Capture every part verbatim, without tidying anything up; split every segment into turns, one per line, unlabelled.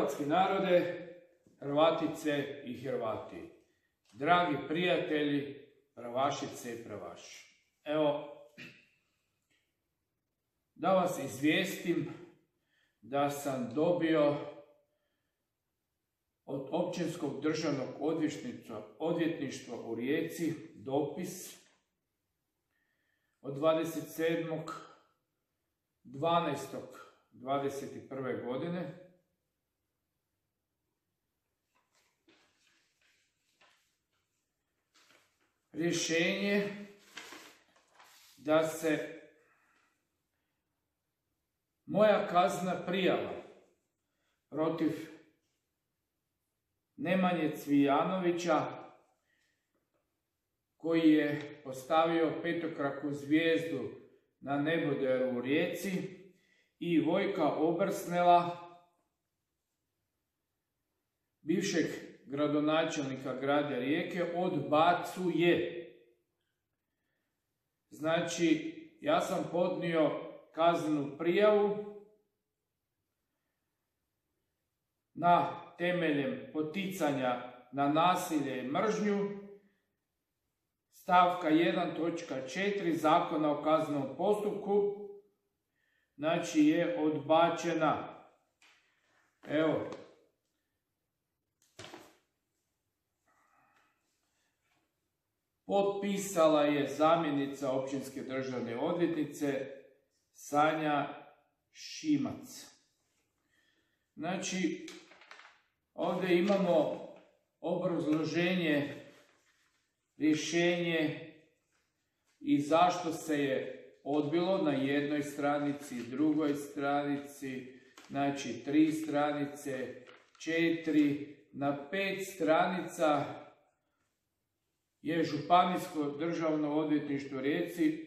hrvatski narode, Hrvatice i Hrvati, dragi prijatelji, pravašice i pravaši. Evo, da vas izvijestim da sam dobio od Općinskog državnog odvjetništva u Rijeci dopis od dvadeset sedmog dvanaestog dvadeset prve godine rješenje da se moja kaznena prijava protiv Nemanje Cvijanovića, koji je postavio petokraku zvijezdu na neboderu u Rijeci, i Vojka Obrsnela, bivšeg gradonačelnika grada Rijeke, odbacuje. Znači, ja sam podnio kaznenu prijavu na temeljem poticanja na nasilje i mržnju, stavka jedan točka četiri Zakona o kaznenom postupku, znači je odbačena. Evo, potpisala je zamjenica općinske državne odvjetnice Sanja Šimac. Znači, ovdje imamo obrazloženje, rješenje i zašto se je odbilo na jednoj stranici, drugoj stranici, znači tri stranice, četiri, na pet stranica je Županijsko državno odvjetništvo Rijeci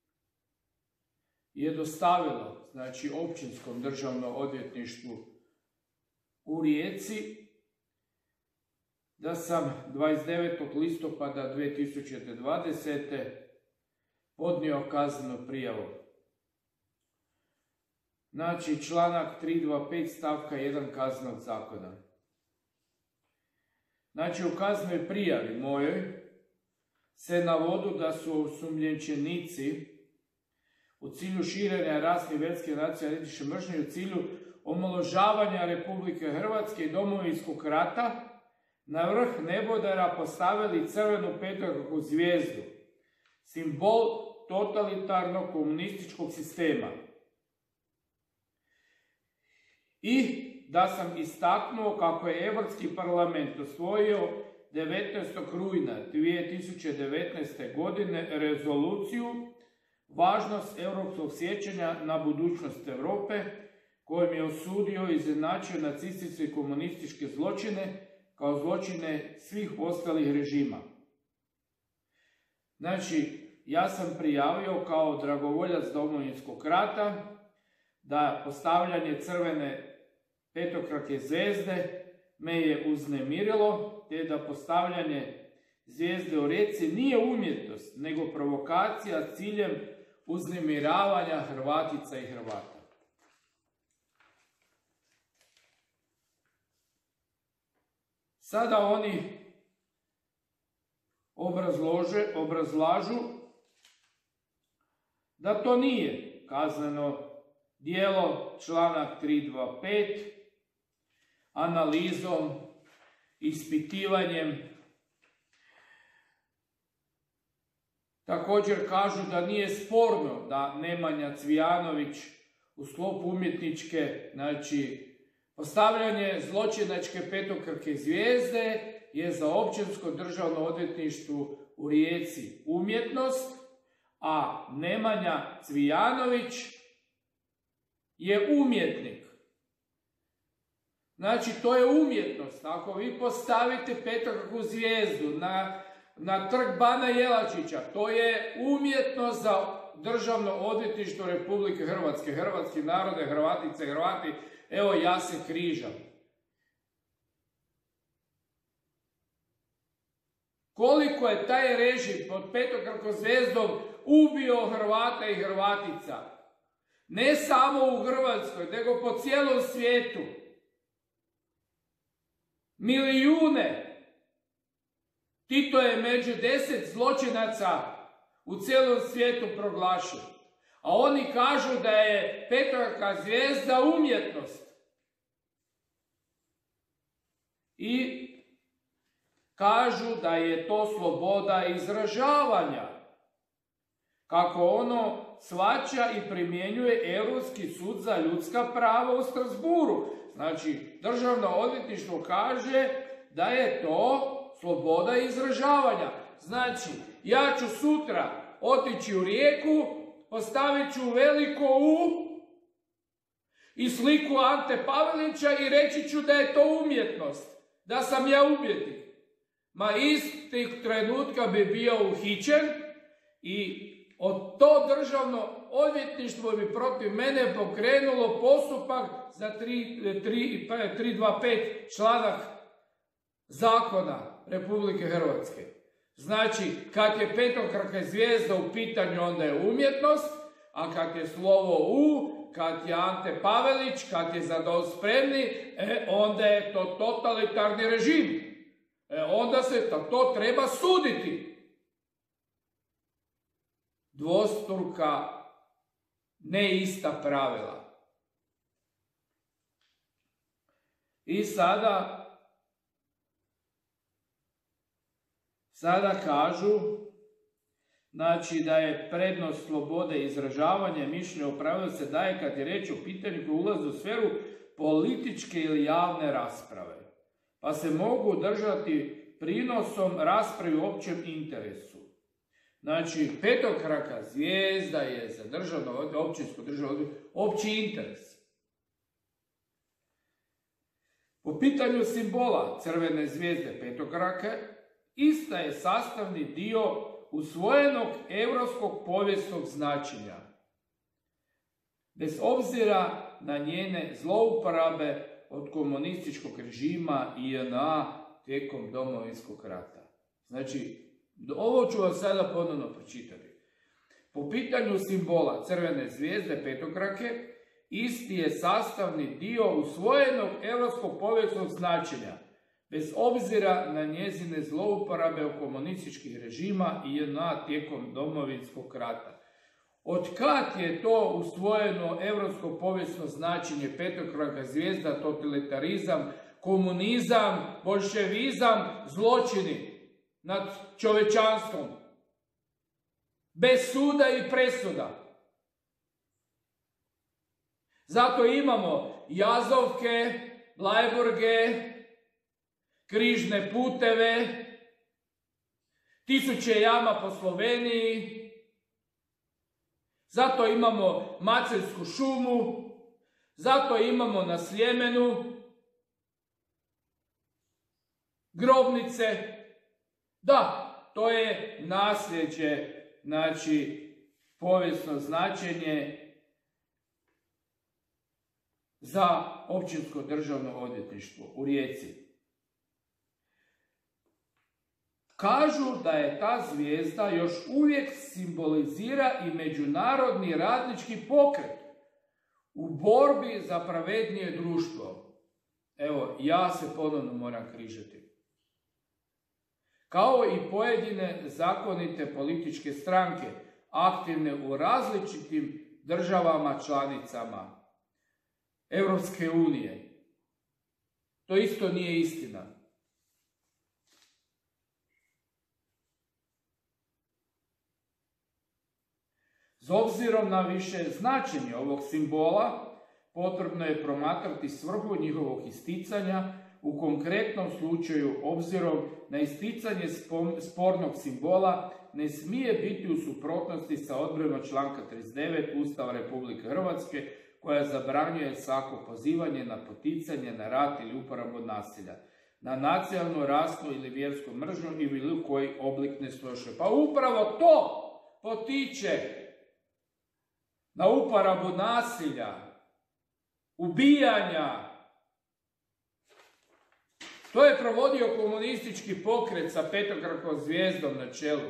je dostavilo, znači Općinskom državnom odvjetništvu u Rijeci, da sam dvadeset devetog listopada dvije tisuće dvadesete. podnio kaznenu prijavu. Znači, članak tristo dvadeset pet stavka jedan Kaznenog zakona. Znači, u kaznenoj prijavi mojoj se navodu da su osumnjičenici u cilju širenja rasne, vjerske, nacionalne, etničke mržnje i u cilju omalovažavanja Republike Hrvatske i Domovinskog rata na vrh nebodera postavili crvenu petokraku zvijezdu, simbol totalitarnog komunističkog sistema. I da sam istaknuo kako je Europski parlament usvojio devetnaestog rujna dvije tisuće devetnaeste. godine rezoluciju Važnost europskog sjećanja na budućnost Europe, kojim je osudio i izjednačio nacističke i komunističke zločine kao zločine svih ostalih režima. Znači, ja sam prijavio kao dragovoljac Domovinskog rata da postavljanje crvene petokrake zvijezde me je uznemirilo, te da postavljanje zvijezde u Rijeci nije umjetnost, nego provokacija s ciljem uznemiravanja Hrvatica i Hrvata. Sada oni obrazlože, obrazlažu da to nije kazneno djelo, članak tristo dvadeset pet, analizom, ispitivanjem. Također kažu da nije sporno da Nemanja Cvijanović u sklopu umjetničke, znači postavljanje zločinačke petokrake zvijezde je za Općinsko državno odvjetništvo u Rijeci umjetnost, a Nemanja Cvijanović je umjetnik. Znači, to je umjetnost. Ako vi postavite petokraku zvijezdu na, na trg Bana Jelačića, to je umjetnost za Državno odvjetništvo Republike Hrvatske, hrvatski narode, Hrvatice, Hrvati, evo ja se križam. Koliko je taj režim pod petokrakom zvijezdom ubio Hrvata i Hrvatica. Ne samo u Hrvatskoj, nego po cijelom svijetu. Milijune. Tito je među deset zločinaca u cijelom svijetu proglašen. A oni kažu da je Petrovka zvijezda umjetnost. I kažu da je to sloboda izražavanja. Kako ono shvaća i primjenjuje Europski sud za ljudska prava u Strasburu. Znači, državno odvjetništvo kaže da je to sloboda izražavanja. Znači, ja ću sutra otići u Rijeku, postavit ću veliko U i sliku Ante Pavelića i reći ću da je to umjetnost, da sam ja umjetnik. Ma istih trenutka bi bio uhićen i od to državno odvjetništvo bi protiv mene pokrenulo postupak za tri dvadesет pet članak zakona Republike Hrvatske. Znači, kad je petokraka zvijezda u pitanju, onda je umjetnost, a kad je slovo U, kad je Ante Pavelić, kad je Za dom spremni, e, onda je to totalitarni režim. E, onda se to, to treba suditi. Dvostruka, ne ista pravila. I sada, sada kažu, znači da je prednost slobode izražavanja mišljenja o pravilu se daje kad je reč o pitanju koji ulazi u sferu političke ili javne rasprave, pa se mogu držati prinosom raspravi u općem interesu. Znači, petokraka zvijezda je za državno, općinsko državno, opći interes. Po pitanju simbola crvene zvijezde petokrake, ista je sastavni dio usvojenog europskog povijesnog značenja, bez obzira na njene zlouporabe od komunističkog režima i J N A tijekom Domovinskog rata. Znači, ovo ću vam sada ponovno pročitati. Po pitanju simbola crvene zvijezde petokrake, isti je sastavni dio usvojenog europskog povijesnog značenja, bez obzira na njezine zlouporabe u komunističkih režima i J N A tijekom Domovinskog rata. Od kad je to usvojeno europsko povijesno značenje petokraka zvijezda, totalitarizam, komunizam, boljševizam, zločini nad čovječanstvom, bez suda i presuda. Zato imamo jazovke, Bleiburge, križne puteve, tisuće jama po Sloveniji, zato imamo Maceljsku šumu, zato imamo na Sljemenu grobnice. Da, to je nasljeđe, znači povijesno značenje za općinsko državno odvjetništvo u Rijeci. Kažu da je ta zvijezda još uvijek simbolizira i međunarodni radnički pokret u borbi za pravednije društvo. Evo, ja se ponovno moram križati. Kao i pojedine zakonite političke stranke, aktivne u različitim državama članicama Europske unije. To isto nije istina. S obzirom na više značenje ovog simbola, potrebno je promatrati svrhu njihovog isticanja, u konkretnom slučaju, obzirom na isticanje spornog simbola, ne smije biti u suprotnosti sa odredbama članka trideset devet Ustava Republike Hrvatske, koja zabranjuje svako pozivanje na poticanje, na rat ili uporabu nasilja, na nacionalnu, rasnu ili vjersku mržnju i bilo koji oblik nesnošljivosti. Pa upravo to potiče na uporabu nasilja, ubijanja. To je provodio komunistički pokret sa petokrakom zvijezdom na čelu.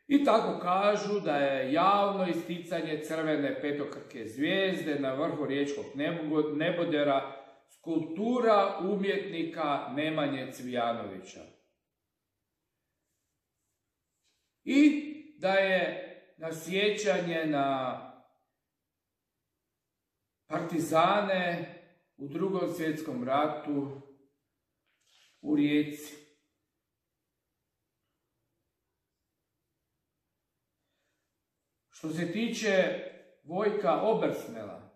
I tako kažu da je javno isticanje crvene petokrake zvijezde na vrhu riječkog nebodera skulptura umjetnika Nemanje Cvijanovića. I da je na sjećanje na partizane u Drugom svjetskom ratu u Rijeci. Što se tiče Vojka Obersnela,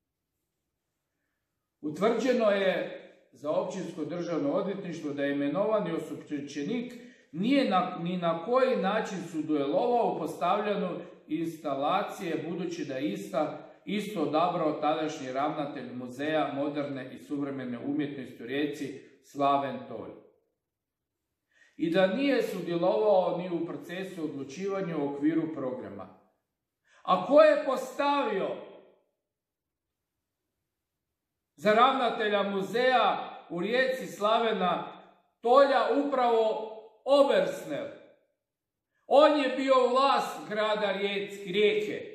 utvrđeno je za Općinsko državno odvjetništvo da je imenovani osumnjičenik nije na, ni na koji način sudjelovao u postavljanju instalacije, budući da je ista, isto odabrao tadašnji ravnatelj Muzeja moderne i suvremene umjetnosti u Rijeci Slaven Tolj. I da nije sudjelovao ni u procesu odlučivanja u okviru programa. A ko je postavio za ravnatelja muzeja u Rijeci Slavena Tolja? Upravo Obersnel. On je bio vlast grada Rijeke.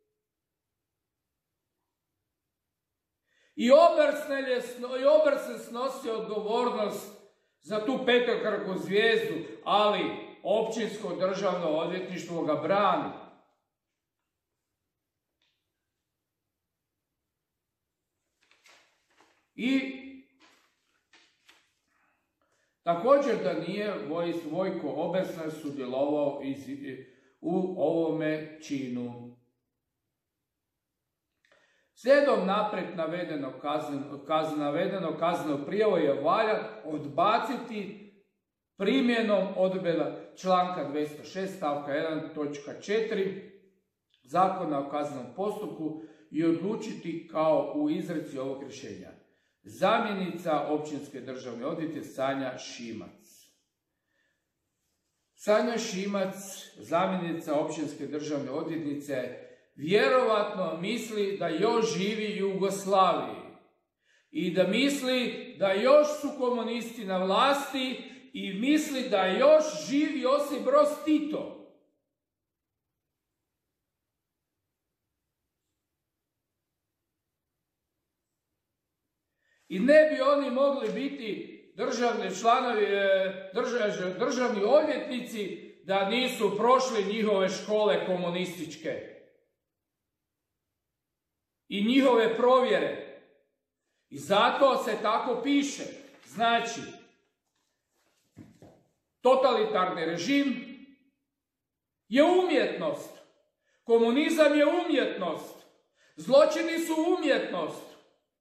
I Obersnel je i Obersnel snosio odgovornost za tu petokraku zvijezdu, ali Općinsko državno odvjetništvo ga brani. I također da nije Vojko Obersnel sudjelovao u ovome činu. Slijedom naprijed navedeno kazneno, kazneno, navedeno kazneno prijavu je valja odbaciti primjenom odredbe članka dvjesto šest stavka jedan točka četiri Zakona o kaznenom postupku i odlučiti kao u izreci ovog rješenja. Zamjenica općinske državne odvjetnice Sanja Šimac. Sanja Šimac, zamjenica općinske državne odvjetnice, vjerovatno misli da još živi Jugoslaviji i da misli da još su komunisti na vlasti i misli da još živi Josip Broz Tito. I ne bi oni mogli biti državni članovi, državni, državni odvjetnici da nisu prošli njihove škole komunističke i njihove provjere. I zato se tako piše. Znači, totalitarni režim je umjetnost. Komunizam je umjetnost. Zločini su umjetnost.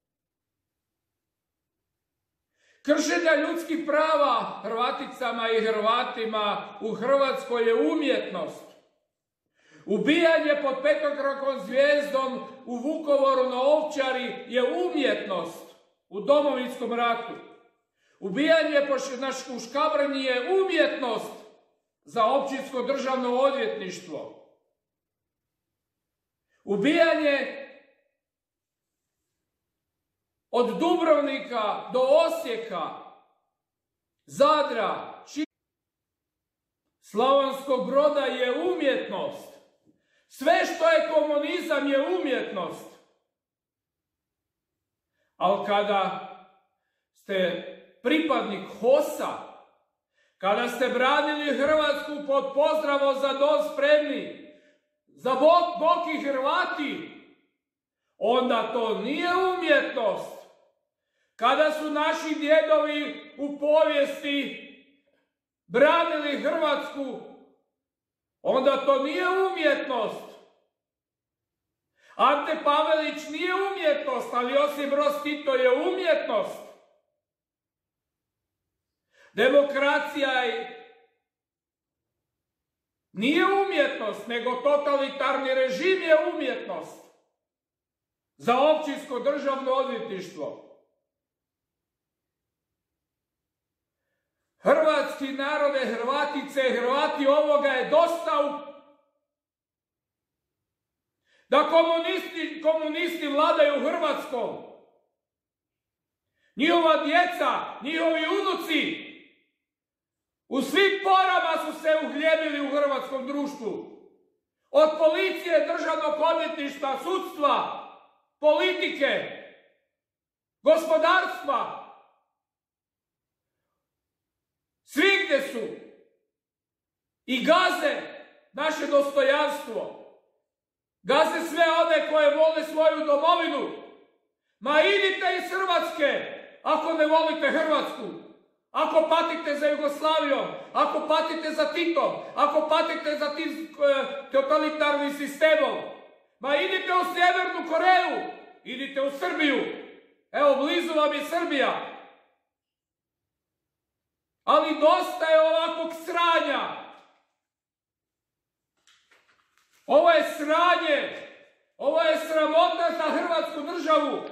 Kršenja ljudskih prava Hrvaticama i Hrvatima u Hrvatskoj je umjetnost. Ubijanje pod petokrakom zvijezdom u Vukovaru na Ovčari je umjetnost u Domovinskom ratu. Ubijanje u Škabrnji je umjetnost za Općinsko državno odvjetništvo. Ubijanje od Dubrovnika do Osijeka, Zadra, Slavonskog Broda je umjetnost. Sve što je komunizam je umjetnost. Ali kada ste pripadnik HOS-a, kada ste branili Hrvatsku pod pozdravom za dom spremni, za Bog, Bog i Hrvati, onda to nije umjetnost. Kada su naši djedovi u povijesti branili Hrvatsku, onda to nije umjetnost. Ante Pavelić nije umjetnost, ali Josip Broz Tito je umjetnost. Demokracija nije umjetnost, nego totalitarni režim je umjetnost za Općinsko državno odvjetništvo. Hrvatski narode, Hrvatice i Hrvati, ovoga je dosta u... da komunisti, komunisti vladaju Hrvatskom. Njihova djeca, njihovi unuci U svim porama su se uhljebili u hrvatskom društvu. Od policije, državnog odvjetništva, sudstva, politike, gospodarstva. Svigdje su i gaze naše dostojanstvo. Gaze sve one koje vole svoju domovinu. Ma idite iz Hrvatske ako ne volite Hrvatsku. Ako patite za Jugoslavijom, ako patite za Titom, ako patite za tim totalitarnim sistemom. Ma idite u Sjevernu Koreju, idite u Srbiju. Evo, blizu vam je Srbija. Ali dosta je ovakvog sranja. Ovo je sranje. Ovo je sramota za Hrvatsku državu.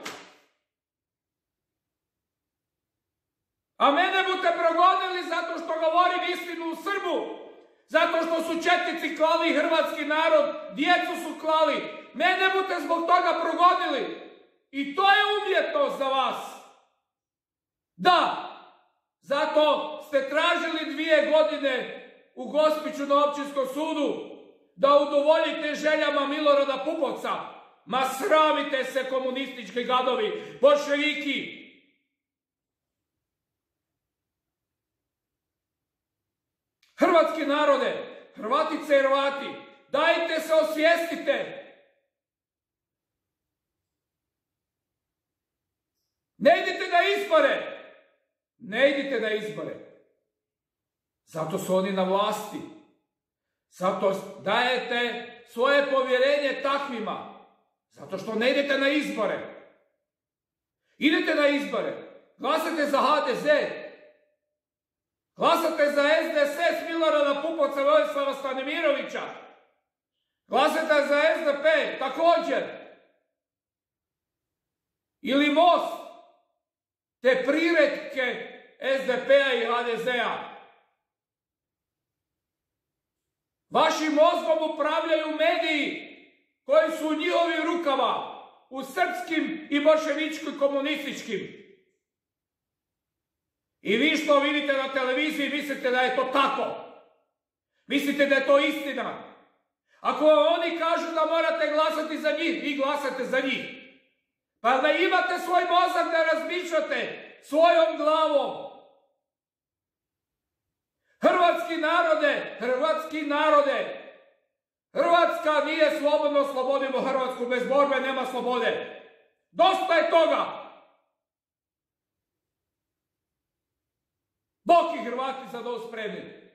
A mene bute progonili zato što govorim istinu u Srbu. Zato što su četnici klali hrvatski narod, djecu su klali. Mene bute zbog toga progonili. I to je umjetnost za vas. Da, zato ste tražili dvije godine u Gospiću na općinskom sudu da udovoljite željama Milorada Pupovca. Ma sramite se, komunistički gadovi, boljševiki. Hrvatski narode, Hrvatice i Hrvati, dajte se osvijestite. Ne idite na izbore. Ne idite na izbore. Zato su oni na vlasti. Zato dajete svoje povjerenje takvima. Zato što ne idete na izbore. Idete na izbore. Glasate za ha de ze. Glasate za es de es es Milorada Pupovca, Vojislava Stanimirovića. Glasate za es de pe također. Ili Most. Te priretke es de pe-a i ha de ze-a. Vašim mozgom upravljaju mediji koji su u njihovim rukama, u srpskim i boljševičkim komunističkim. I vi što vidite na televiziji mislite da je to tako. Mislite da je to istina. Ako oni kažu da morate glasati za njih, vi glasate za njih. Pa da imate svoj mozak da razmišljate svojom glavom. Hrvatski narode, hrvatski narode, Hrvatska nije slobodno, slobodimo Hrvatsku, bez borbe nema slobode. Dosta je toga. Bog i Hrvati za dom spremni.